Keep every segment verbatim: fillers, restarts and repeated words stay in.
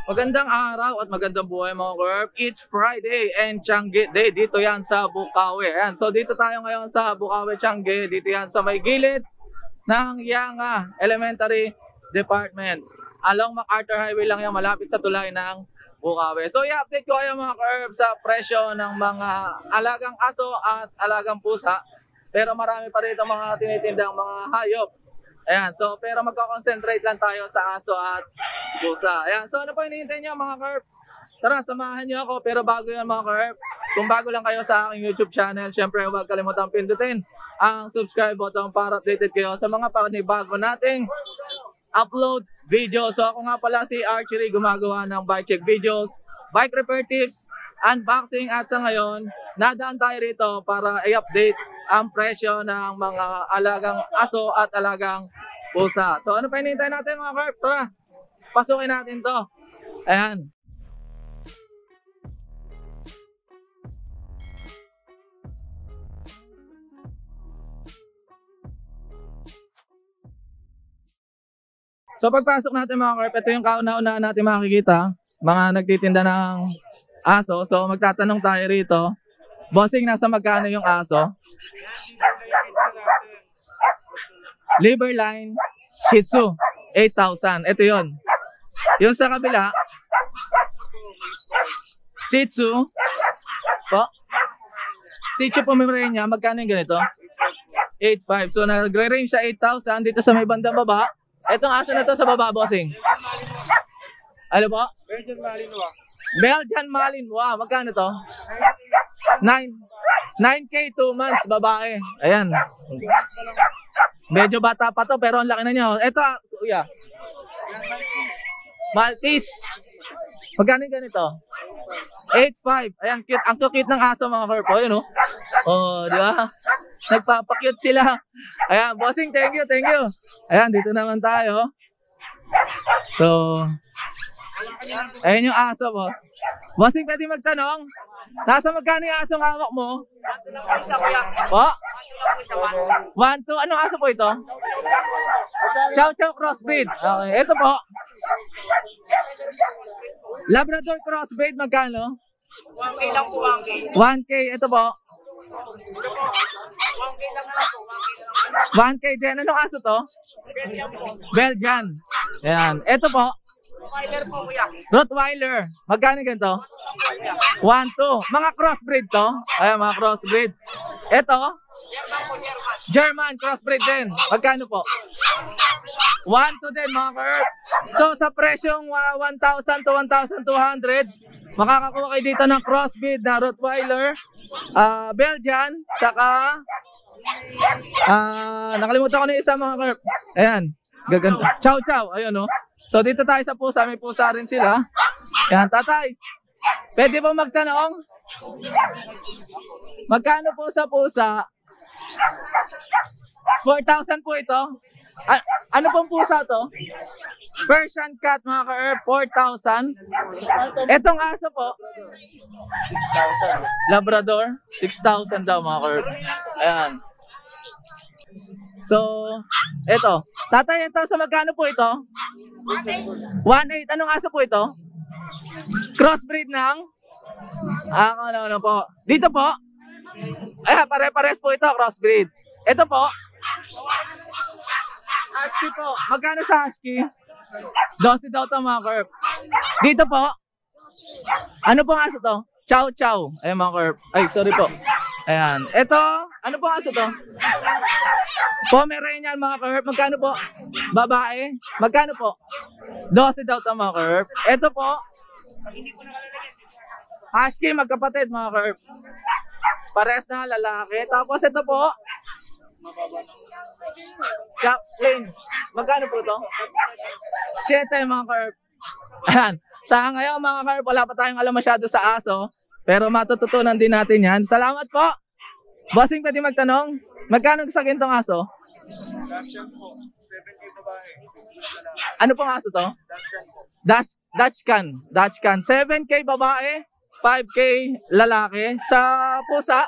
Magandang araw at magandang buhay mga Kerp. It's Friday and Tiangge Day. Dito yan sa Bukawi. Ayan. So dito tayo ngayon sa Bukawi, Tiangge. Dito yan sa may gilid ng Yanga Elementary Department. Along MacArthur Highway lang yan, malapit sa tulay ng Bukawi. So i-update ko kayo mga Kerp sa presyo ng mga alagang aso at alagang pusa. Pero marami pa rito mga tinitindang mga hayop. Ayan, so pero magko-concentrate lang tayo sa aso at pusa. Ayan, so ano pa hinihintay niyo mga Kerp? Tara, samahan niyo ako. Pero bago yan mga Kerp, kung bago lang kayo sa aking YouTube channel, syempre huwag kalimutang pindutin ang subscribe button para updated kayo sa mga panibago nating upload video. So ako nga pala si Archery, gumagawa ng bike check videos, bike repair tips, unboxing, at sa ngayon, nadaan tayo rito para i-update ang presyo ng mga alagang aso at alagang pusa. So ano pa hinihintay natin mga Kerp? Tara, pasukin natin to. Ayan. So pagpasok natin mga Kerp, ito yung kauna-una natin makikita, mga nagtitinda ng aso. So magtatanong tayo rito, bossing, nasa magkano yung aso? Liverline Shih Tzu, eight thousand. Ito yun. Yung sa kabila, Shih Tzu po, Shih Tzu Pomeranian, magkano yung ganito? eight five. So nagre-range sa eight thousand dito sa may bandang baba. Itong aso na to sa baba, bossing. Ano po? Belgian Malinois. Belgian Malinois. Magkano to? nine K, two months, babae. Ayan. Medyo bata pa to, pero ang laki na niya. Ito, kuya. Maltese. Magkano yung ganito? eight five. Ayan, cute. Ang cute ng aso mga Kerp. Ayan, oh. Oh, di ba? Nagpapakute sila. Ayan, bossing, thank you, thank you. Ayan, dito naman tayo. So, ayan yung aso mo. Bossing, pwede magtanong? Nasa magkano yung aso ng hawak mo? Po? one two. Anong aso po ito? Chow Chow crossbreed. Okay, ito po. Labrador crossbreed, magkano? one K lang po, one K. one K. Ito po. one K din. Anong aso to? Belgian po. Belgian. Ayan. Ito po. Rottweiler po, kuya. Rottweiler. Magkano ganito? one two. Mga crossbreed to. Ayan, mga crossbreed. Ito. German po, German. German crossbreed din. Magkano po? one two din mga Kerp. So sa presyong uh, one thousand to one thousand two hundred, makakakuha kayo dito ng crossbreed na Rottweiler, uh, Belgian, saka uh, nakalimutan ko na isa mga Kerp. Ayan. Gaganda. Chow Chow. Ayun, no. So dito tayo sa pusa, may pusa rin sila. Yan, tatay. Pwede po magtanong? Magkano po sa pusa? four thousand po ito. A ano pong pusa to? Persian cat mga Kerp, four thousand. Etong aso po? six thousand. Labrador, six thousand daw mga Kerp. Ayan. So, eto. Tatay, ito sa magkano po ito? one eight. Anong aso po ito? Crossbreed ng? Ah, ano, ano po. Dito po? Ay, pare-pares po ito, crossbreed. Ito po? Husky po. Magkano sa husky? twelve daw ito mga Kerp. Dito po? Ano pong aso to? Chow Chow. Ayan mga Kerp. Ay, sorry po. Ayan. Ito, ano pong aso to? Pomeranian mga Kerp. Magkano po? Babae. Magkano po? twelve daw ito mga Kerp. Ito po. Husky, magkapatid mga Kerp. Pares na lalaki. Tapos ito po. Chaplin. Magkano po ito? seven mga Kerp. Ayan. Sa ngayon mga Kerp, wala pa tayong alam masyado sa aso. Pero matututunan din natin yan. Salamat po. Bossing, pwede magtanong? Magkano sa gintong aso? Belgian po. seven K babae. Ano pong aso to? Belgian po. Dutch, Dutchcan. Dutchcan. seven K babae, five K lalaki. Sa pusa,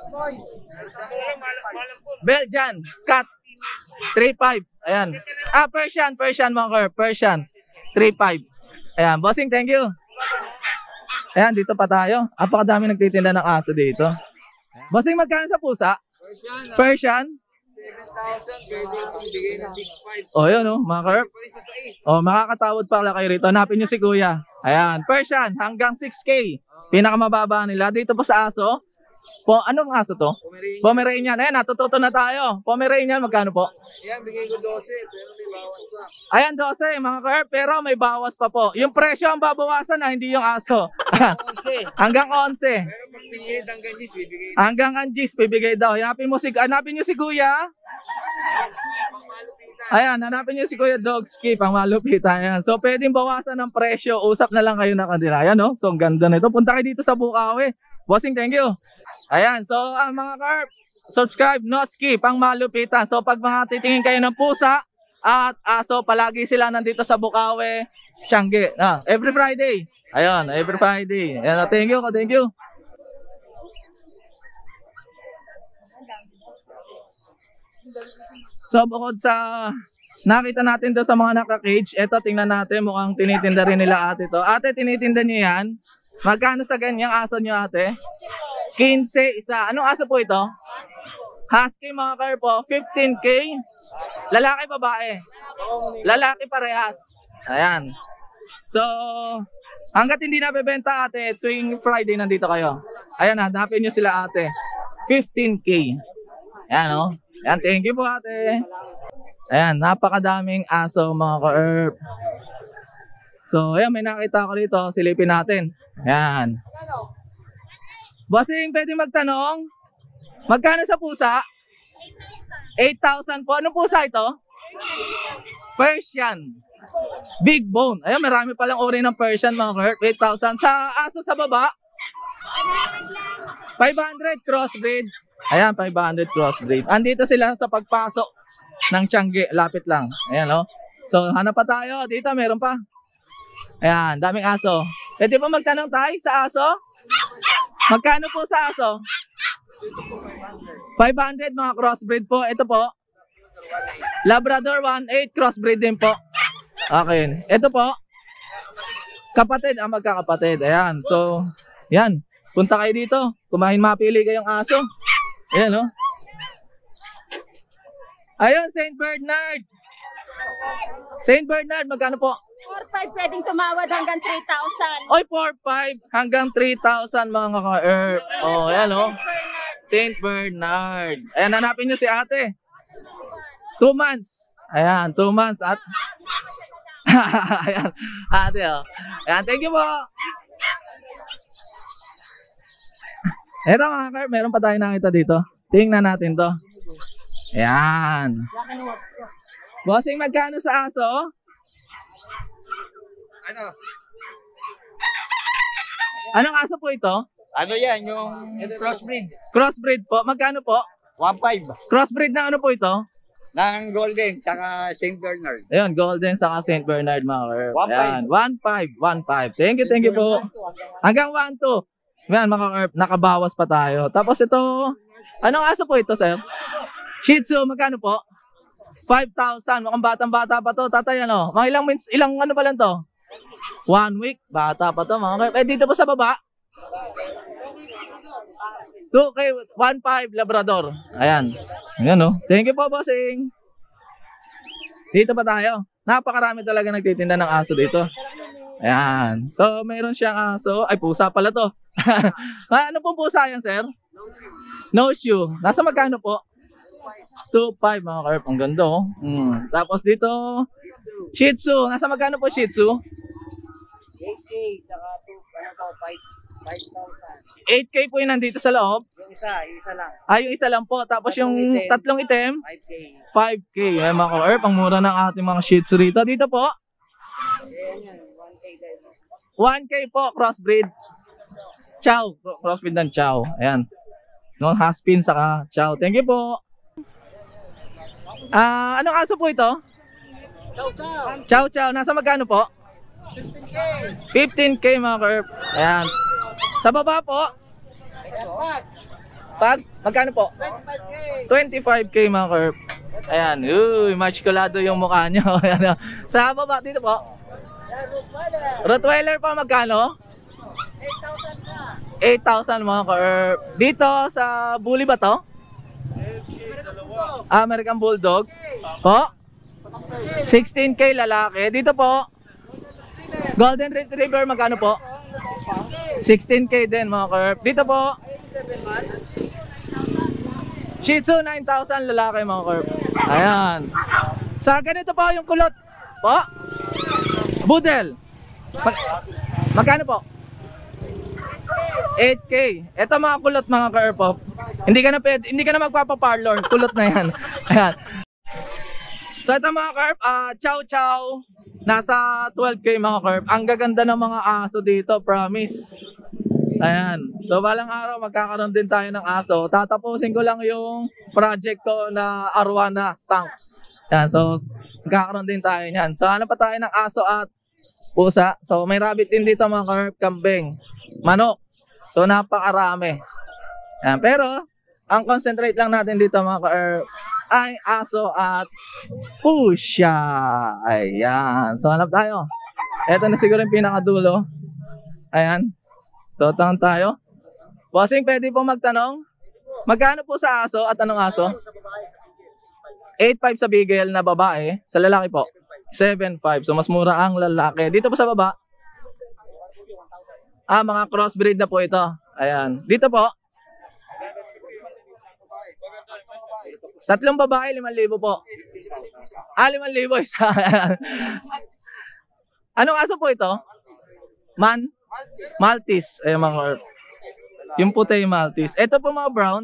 Belgian. Cat. three five. Ayan. Ah, Persian. Persian mga Kerp. Persian. three five. Ayan, bossing, thank you. Ayan, dito pa tayo. Apakadami nagtitinda ng aso dito. Bossing, magkano sa pusa? Persian? seven thousand, pwede yung bigay na six five. O, yun o, mga karp. O, makakatawad pala kayo rito. Hanapin nyo si kuya. Ayan, Persian, hanggang six K. Pinakamababa nila. Dito po sa aso. Po, anong aso to? Pomeranian. Pomeranian. Ayan, natututo na tayo. Pomeranian, magkano po? Yan, bigay ko twelve, pero may bawas pa. Ayan, twelve, mga karp. Pero may bawas pa po. Yung presyo ang babawasan na, hindi yung aso. eleven. Hanggang eleven. Pero pag pinili hanggang gis, bibigay Hanggang Angis, bibigay daw. Hanapin mo si, hanapin nyo si kuya. Ayan, hanapin nyo si Kuya Dogski, pang malupitan. Ayan. So, pwedeng bawasan ng presyo. Usap na lang kayo na kanila. Ayan, no? So, ang ganda nito. Punta kayo dito sa Bukawi. Bossing, thank you. Ayan, so, ah, mga carp, subscribe, not skip, pang malupitan. So, pag mga titingin kayo ng pusa at aso, palagi sila nandito sa Bukawi, Tiangge. Ah, every Friday. Ayan, every Friday. Ayan, thank you, thank you. So, bukod sa nakita natin doon sa mga naka-cage, eto tingnan natin, mukhang tinitinda rin nila ate to. Ate, tinitinda niyo yan? Magkano sa ganyang aso niyo ate? fifteen isa. Anong aso po ito? Husky mga karpo, fifteen K. Lalaki, babae? Lalaki parehas. Ayan. So, hanggat hindi nabebenta ate, tuwing Friday nandito kayo. Ayan, hanapin niyo sila ate. fifteen K. Ayan o. Oh. Ayan, thank you po ate. Ayan, napakadaming aso mga ka-herb. So, ayan, may nakita ko dito. Silipin natin. Ayan. Bossing, pwede magtanong? Magkano sa pusa? eight thousand po. Anong pusa ito? Persian. Big bone. Ayan, marami palang uri ng Persian mga ka-herb. eight thousand. Sa aso sa baba? five hundred crossbreed. Ayan, five hundred crossbreed. Andito sila sa pagpasok ng Tiangge. Lapit lang. Ayan, oh. So, hanap pa tayo. Dito, meron pa. Ayan, daming aso. Pwede po magtanong tayo sa aso? Magkano po sa aso? five hundred mga crossbreed po. Ito po. Labrador one eight crossbreed din po. Okay. Ito po. Kapatid, ah, magkakapatid. Ayan. So, yan. Punta kayo dito. Kumain mapili kayong aso. Ayan, oh. Ayun, Saint Bernard. Saint Bernard, magkano po? four five pwedeng tumawad hanggang three thousand. Oy, four five hanggang three thousand mga ka-herb. Oh, ayan, oh. Saint Bernard. Ayan, hanapin nyo si ate. Two months. Ayan, two months at... Ayan, ate, oh. Ayan, thank you po. Eto mga ka-herb, meron pa tayo nakita dito. Tingnan natin to. Ayan. Bossing, magkano sa aso? Ano? Anong aso po ito? Ano yan, yung crossbreed? Crossbreed po. Magkano po? one five. Crossbreed na ano po ito? Ng Golden, tsaka Saint Bernard. Ayun, Golden saka Saint Bernard mga ka-herb. one five. Ayan, one five. one five. Thank you, thank you po. Hanggang one two. Ayan mga ka-herb, nakabawas pa tayo. Tapos ito, anong aso po ito, sir? Shih Tzu, magkano po? five thousand. Mukhang batang-bata pa to. Tatay, ano? Mga ilang, minutes, ilang ano pa lang to? One week. Bata pa to, mga ka-herb. Eh, dito po sa baba? two K, one five Labrador. Ayan. Ayan, no? Thank you po, bossing. Dito pa tayo. Napakarami talaga nagtitinda ng aso dito. Ayan. So, mayroon siyang aso. Ay, pusa pala to. Ano pong pusa yan, sir? No shoe. Nasa magkano po? two five mga ka-herb. Ang ganda, oh. Mm. Tapos dito, Shih Tzu. Nasa magkano po Shih Tzu? eight K, tsaka two, ano to, five thousand. eight K po yung nandito sa loob. Yung isa, yung isa lang. Ah, yung isa lang po. Tapos yung tatlong item, five K. five K. Ay, mga ka-herb. Ang mura ng ating mga Shih Tzu rito. Dito po, Ayan yan, one K din. one K po, crossbreed. Chow. Crossbreed ng Chow. Ayan. No, Haspin saka Chow. Thank you po. Ah, anong aso po ito? Chow, chow. Chow Chow. Nasa magkano po? fifteen K. fifteen K mga ka-herb. Ayan. Sa baba po, Expert. pag magkano po? twenty-five K. twenty-five K mga ka-herb. Ayan. Uy, machkulado yung mukha nyo. Ayan. Sa baba dito po, Rottweiler pa magkano? eight thousand ka. eight thousand mga ka-herb. Dito sa Bully ba to? Ah, American Bulldog. Po? sixteen K lalaki. Dito po. Golden Retriever magkano po? sixteen K din mga ka-herb. Dito po. Shih Tzu nine thousand lalaki mga ka-herb. Ayan. Sa ganito po yung kulot. Po? Boodle. Mag magkano po? eight K. Ito mga kulot mga ka-herb. Hindi ka na pwede, hindi ka na magpapa-parlor. Kulot na yan. Ayan. So ito mga ka-herb, uh, chow chow. Nasa twelve K mga ka-herb. Ang gaganda ng mga aso dito, promise. Ayan. So balang araw magkakaroon din tayo ng aso. Tatapusin ko lang yung project ko na Arowana tank. Ayan. So magkakaroon din tayo niyan. So ano pa tayo ng aso at pusa. So may rabbit din dito mga ka-herb, kambing, manok. So napakarami. Ayan. Pero ang concentrate lang natin dito mga ka-herb ay aso at pusya. Ayan. So hanap tayo. Ito na siguro yung pinakadulo. Ayan. So tanong tayo. Bossing, pwede po magtanong? Magkano po sa aso at anong aso? eight five sa bigel na babae. Sa lalaki po? seven five. So mas mura ang lalaki. Dito po sa baba? Ah, mga crossbreed na po ito. Ayan. Dito po? Tatlong babae, limang libo po. Ah, limang libo isa. Anong aso po ito? Man? Maltese. Ayan mga. Yung puti yung Maltese. Ito po mga brown.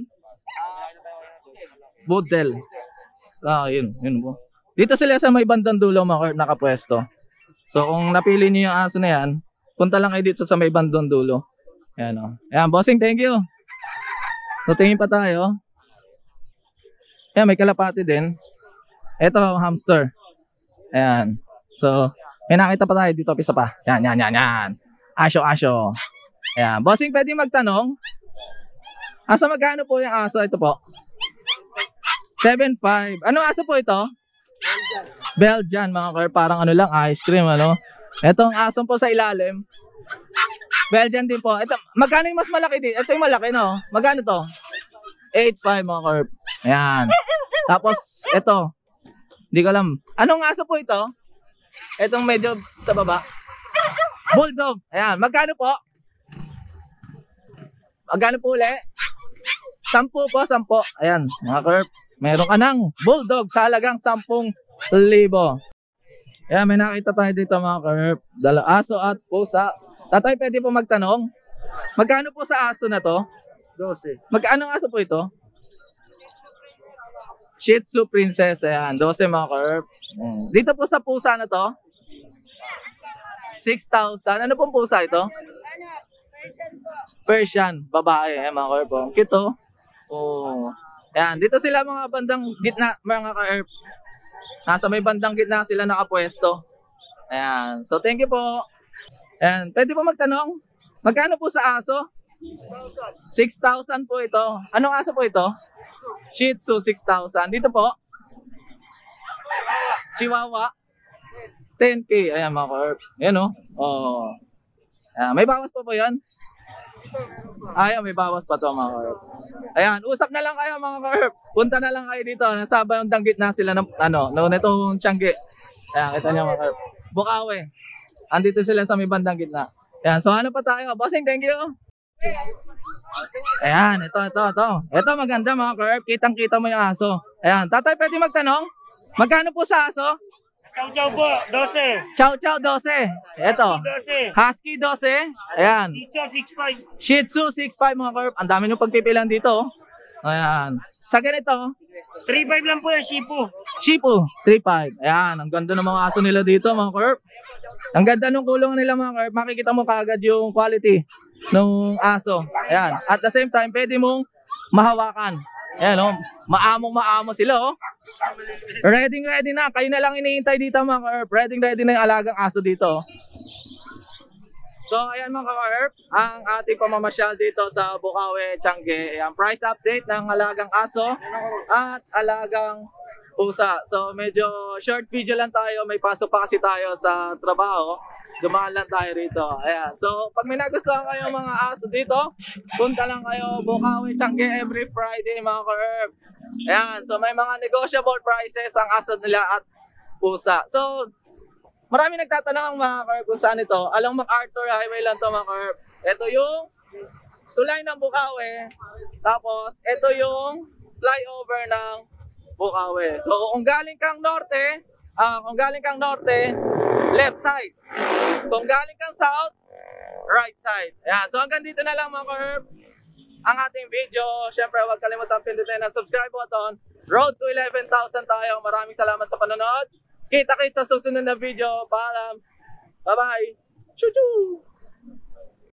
Boodle. Ah, yun. Yun po. Dito sila sa may bandang dulo mga nakapwesto. So kung napili niyo yung aso na yan, punta lang kayo dito sa may bandang dulo. Ayan o. Ayan, bossing, thank you. So tingin pa tayo. Ayan, may kalapati din. Ito, hamster. Ayan. So, may nakita pa tayo dito, pisa pa. Yan, yan, yan, yan. Asyo, asyo. Ayan. Bossing, pwede magtanong? Asa magkano po yung aso? Ito po. seven five. Anong aso po ito? Belgian, mga kar. Parang ano lang, ice cream, ano? Itong aso po sa ilalim. Belgian din po. Ito, magkano yung mas malaki din? Ito yung malaki, no? Magkano to? eight five, mga kar. Ayan. Tapos, ito. Hindi ko alam. Anong aso po ito? Itong medyo sa baba. Bulldog. Ayan. Magkano po? Magkano po uli? Sampu po, sampo. Ayan, mga kerp. Meron ka ng bulldog sa halagang sampung libo. Ayan, may nakita tayo dito mga kerp. Dala aso at pusa. Tatay, pwede po magtanong? Magkano po sa aso na to? twelve. Magkano aso po ito? Shih Tzu Princess. Ayan, twelve mga kerp. Dito po sa pusa na to? six thousand. Ano pong pusa ito? Persian, babae. Ayan mga kerp. Cute oh. Oh. Ayan, dito sila mga bandang gitna, mga ka-herp. Nasa may bandang gitna sila nakapwesto. Ayan. So, thank you po. Ayan. Pwede po magtanong? Magkano po sa aso? six thousand po ito. Anong aso po ito? Shih Tzu, six thousand. Dito po? Chihuahua? ten K. Ayan mga ka-herp. Ayan o. Oh. Ayan. May bawas po po yan? Ayan, may bawas pa to mga ka-herp. Ayan, usap na lang kayo mga ka-herp. Punta na lang kayo dito. Nasa bandang gitna sila ng ano, no, nitong Tiangge. Ayan, kita niyo mga ka-herp. Bukawi. Andito sila sa may bandang gitna. Ayan, so ano pa tayo? Bossing, thank you. Ayan, ito, ito, ito. Ito maganda mga ka-herp. Kitang-kita mo yung aso. Ayan, tatay, pwede magtanong? Magkano po sa aso? Chow chow po, twelve. Chow chow, twelve. Ito. twelve. Husky, twelve. Ayan. Teacher, six five. Shih Tzu, six five mga ka-herp. Ang dami nyo pagpipilan dito. Oh. Ayan. Sa ganito, three five lang po yung Shipu. Shipu, three five. Ayan, ang ganda ng mga aso nila dito mga ka-herp. Ang ganda ng kulong nila mga ka-herp. Makikita mo kaagad yung quality ng aso. Ayan. At the same time, pwede mong mahawakan. Ayan o, oh. Maamong maamo sila o. Oh. Ready ready na. Kayo na lang iniintay dito mga ka-herp. Ready ready na yung alagang aso dito. So ayan mga ka-herp, ang ating pamamasyal dito sa Bukawi, Tiangge. Ayan, price update ng alagang aso at alagang pusa. So medyo short video lang tayo. May pasok pa kasi tayo sa trabaho. dumaan lang tayo rito. Ayan. So, pag may nagustuhan kayong mga aso dito, punta lang kayo Bukawi, Tiangge every Friday mga ka-herb. Ayan. So, may mga negotiable prices ang aso nila at pusa. So, marami nagtatanong mga ka-herb kung saan ito. Along MacArthur Highway lang to mga ka-herb. Ito yung tulay ng Bukawi. Tapos, ito yung flyover ng Bukawi. So, kung galing kang norte, ah, kung galing kang norte, left side. Kung galing kang south, right side. Ayan. So, hanggang dito na lang mga ka-herb ang ating video. Siyempre, huwag kalimutan pindutin ang subscribe button. Road to eleven thousand tayo. Maraming salamat sa panonood. Kita-kits sa susunod na video. Paalam. Bye-bye. Choo-choo!